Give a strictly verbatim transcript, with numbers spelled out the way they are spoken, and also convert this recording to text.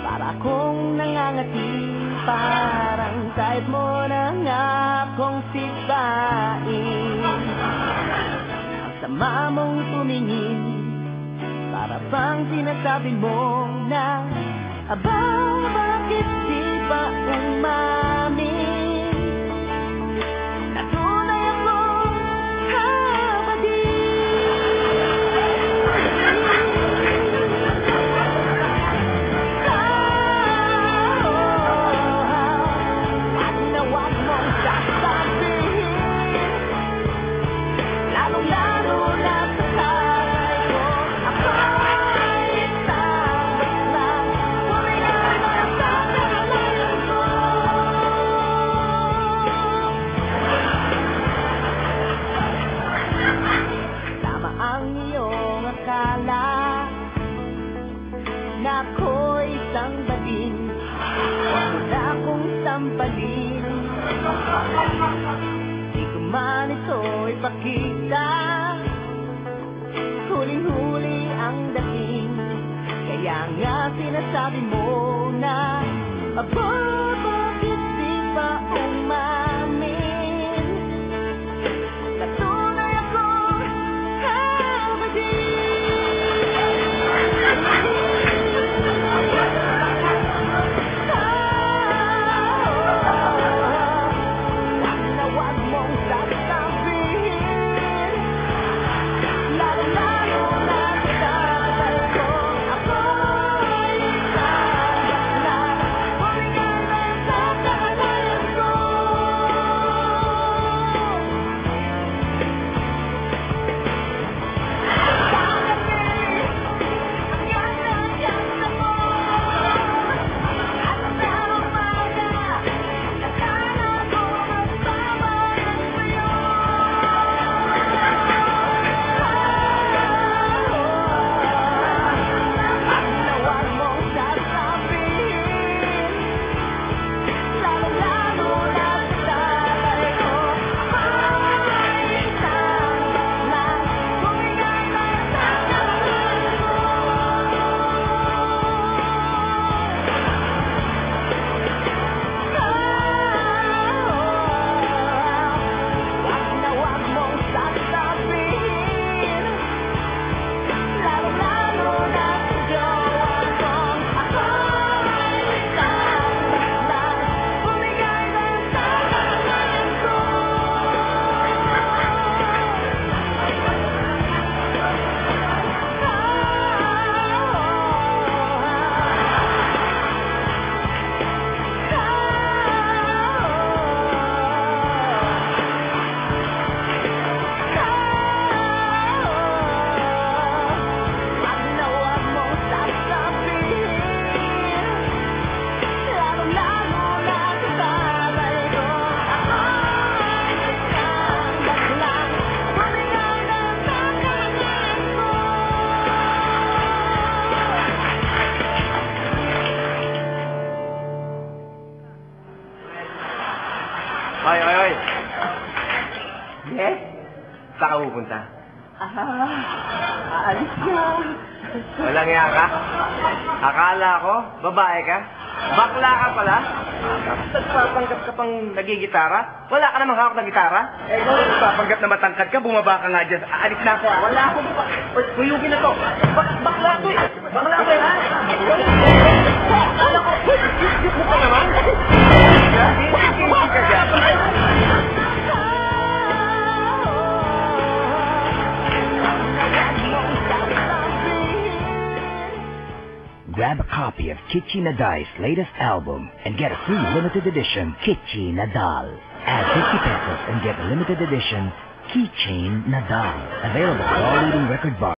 Para kong nangangati, parang kahit mo na nga akong sipain. Ang sama mong tumingin, para bang sinasabi mo na aba, bakit di ba umamin? Natunay akong habadin. At nawag mong sasabihin, lalong-lalo na sa tatay ko, ako'y isang baklang pumilang sa kalayan ko. Tama ang iyong akala na ako'y isang bading, huwag mo na akong sampalin. Di ko man ito ipakita, huling-huli ang dating. Kaya nga sinasabi mo na aba, bakit di ba umamin? Natunay akong habadin. Wag mong sasabihin, lalo-lalo na sa tatay ko, ako'y isang baklang pumilang sa kalayan ko. Oy, oy, oy. Yes? Saan ka pupunta? Ah, aalis ka. Walang iya ka? Akala ko, babae ka? Bakla ka pala? Nagpapanggap ka pang nagigitara? Wala ka namang hawak na gitara? Eh, kung nagpapanggap na matangkad ka, bumaba ka nga dyan. Aalis na ako. Wala akong... Kuyugin na to. Bak bakla ko eh. Bakla ko eh, ha? Wala ko. Yuk mo ka naman. Hindi ka dyan. Grab a copy of Kitchie Nadal's latest album and get a free limited edition Kitchie Nadal. Add fifty pesos and get a limited edition Keychain Nadal. Available at all leading record bars.